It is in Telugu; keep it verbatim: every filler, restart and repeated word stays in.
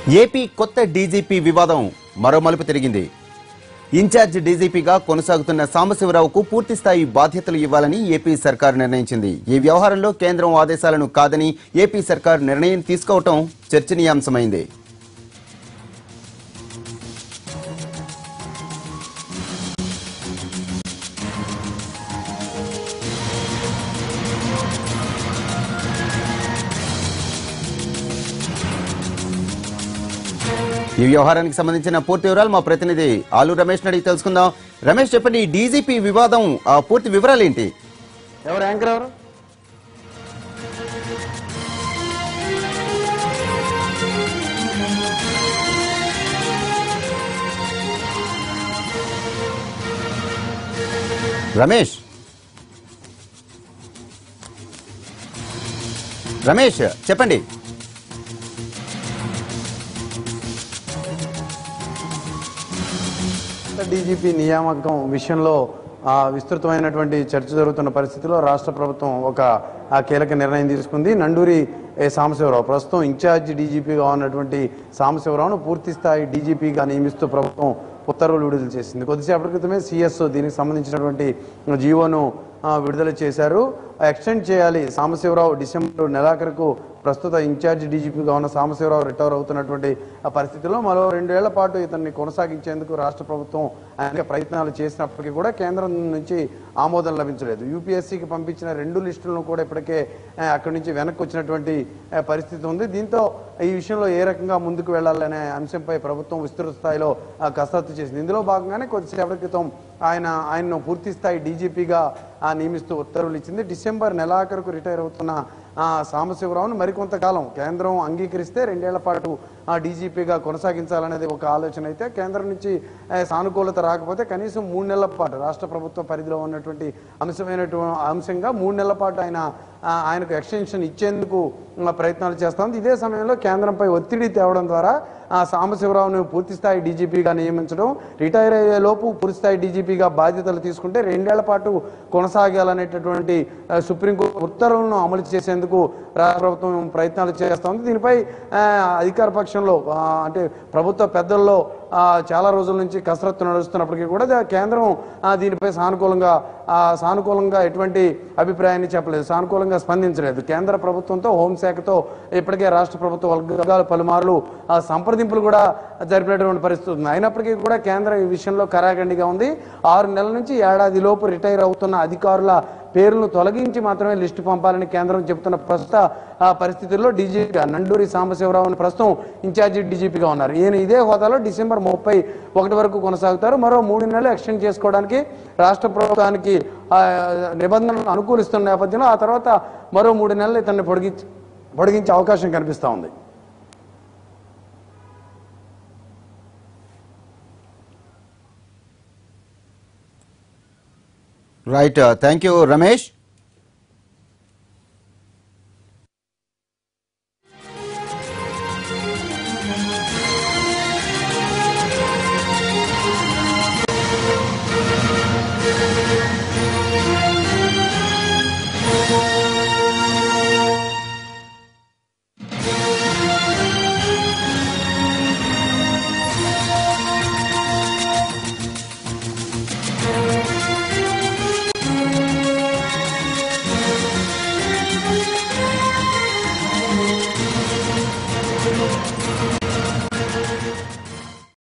ఏపీ కొత్త డీజీపీ వివాదం మరో మలుపు తిరిగింది. ఇన్ఛార్జ్ డీజీపీగా కొనసాగుతున్న సాంబశివరావుకు పూర్తిస్థాయి బాధ్యతలు ఇవ్వాలని ఏపీ సర్కార్ నిర్ణయించింది. ఈ వ్యవహారంలో కేంద్రం ఆదేశాలను కాదని ఏపీ సర్కార్ నిర్ణయం తీసుకోవటం చర్చనీయాంశమైంది. ఈ వ్యవహారానికి సంబంధించిన పూర్తి వివరాలు మా ప్రతినిధి ఆలు రమేష్ అడిగి తెలుసుకుందాం. రమేష్, చెప్పండి, డీజీపీ వివాదం పూర్తి వివరాలు ఏంటి? ఎవరు యాంకర్ ఎవరు? రమేష్ రమేష్ చెప్పండి. డీజీపీ నియామకం విషయంలో విస్తృతమైనటువంటి చర్చ జరుగుతున్న పరిస్థితిలో రాష్ట్ర ప్రభుత్వం ఒక కీలక నిర్ణయం తీసుకుంది. నండూరి సాంబశివరావు ప్రస్తుతం ఇన్ఛార్జ్ డీజీపీగా ఉన్నటువంటి సాంబశివరావును పూర్తి స్థాయి డీజీపీగా నియమిస్తూ ప్రభుత్వం ఉత్తర్వులు విడుదల చేసింది. కొద్దిసేపటి క్రితమే సీఎస్ దీనికి సంబంధించినటువంటి జీవోను విడుదల చేశారు. ఎక్స్టెండ్ చేయాలి. సాంబశివరావు డిసెంబర్ నెలాఖరుకు ప్రస్తుత ఇన్ఛార్జ్ డీజీపీగా ఉన్న సాంబశివరావు రిటైర్ అవుతున్నటువంటి పరిస్థితిలో మరో రెండేళ్ల పాటు ఇతన్ని కొనసాగించేందుకు రాష్ట్ర ప్రభుత్వం అనేక ప్రయత్నాలు చేసినప్పటికీ కూడా కేంద్రం నుంచి ఆమోదం లభించలేదు. యూపీఎస్సీకి పంపించిన రెండు లిస్టులను కూడా ఇప్పటికే అక్కడి నుంచి వెనక్కి వచ్చినటువంటి పరిస్థితి ఉంది. దీంతో ఈ విషయంలో ఏ రకంగా ముందుకు వెళ్లాలనే అంశంపై ప్రభుత్వం విస్తృత స్థాయిలో కసరత్తు చేసింది. ఇందులో భాగంగానే కొద్దిసేపటి క్రితం ఆయన ఆయన్ను పూర్తి స్థాయి డీజీపీగా నియమిస్తూ ఉత్తర్వులు ఇచ్చింది. డిసెంబర్ నెలాఖరుకు రిటైర్ అవుతున్న సాంబశివరావును మరికొంతకాలం కేంద్రం అంగీకరిస్తే రెండేళ్ల పాటు డీజీపీగా కొనసాగించాలనేది ఒక ఆలోచన అయితే, కేంద్రం నుంచి సానుకూలత రాకపోతే కనీసం మూడు నెలల పాటు రాష్ట్ర ప్రభుత్వ పరిధిలో ఉన్నటువంటి అంశమైనటువంటి అంశంగా మూడు నెలల పాటు ఆయన ఆయనకు ఎక్స్టెన్షన్ ఇచ్చేందుకు ప్రయత్నాలు చేస్తోంది. ఇదే సమయంలో కేంద్రంపై ఒత్తిడి తేవడం ద్వారా సాంబశివరావును పూర్తిస్థాయి డీజీపీగా నియమించడం, రిటైర్ అయ్యే లోపు పూర్తిస్థాయి డీజీపీగా బాధ్యతలు తీసుకుంటే రెండేళ్ల పాటు కొనసాగాలనేటటువంటి సుప్రీంకోర్టు ఉత్తర్వులను అమలు చేసేందుకు రాష్ట్ర ప్రభుత్వం ప్రయత్నాలు చేస్తోంది. దీనిపై అధికార పక్షంలో అంటే ప్రభుత్వ పెద్దల్లో చాలా రోజుల నుంచి కసరత్తు నడుస్తున్నప్పటికీ కూడా కేంద్రం దీనిపై సానుకూలంగా సానుకూలంగా ఎటువంటి అభిప్రాయాన్ని చెప్పలేదు, సానుకూలంగా స్పందించలేదు. కేంద్ర ప్రభుత్వంతో హోంశాఖతో ఇప్పటికే రాష్ట్ర ప్రభుత్వ వర్గాలు పలుమార్లు సంప్రదింపులు కూడా జరిపినటువంటి పరిస్థితి ఉంది. అయినప్పటికీ కూడా కేంద్రం ఈ విషయంలో కరాఖండిగా ఉంది. ఆరు నెలల నుంచి ఏడాది లోపు రిటైర్ అవుతున్న అధికారుల పేర్లను తొలగించి మాత్రమే లిస్టు పంపాలని కేంద్రం చెబుతున్న ప్రస్తుత పరిస్థితుల్లో డీజీపీ నండూరి సాంబశివరావును ప్రస్తుతం ఇన్ఛార్జి డీజీపీగా ఉన్నారు. ఈయన ఇదే హోదాలో డిసెంబర్ ముప్పై ఒకటి వరకు కొనసాగుతారు. మరో మూడు నెలలు ఎక్స్టెండ్ చేసుకోవడానికి రాష్ట్ర ప్రభుత్వానికి నిబంధనలు అనుకూలిస్తున్న నేపథ్యంలో ఆ తర్వాత మరో మూడు నెలలు ఇతన్ని పొడిగించి పొడిగించే అవకాశం కనిపిస్తూ ఉంది. Right, thank you Ramesh.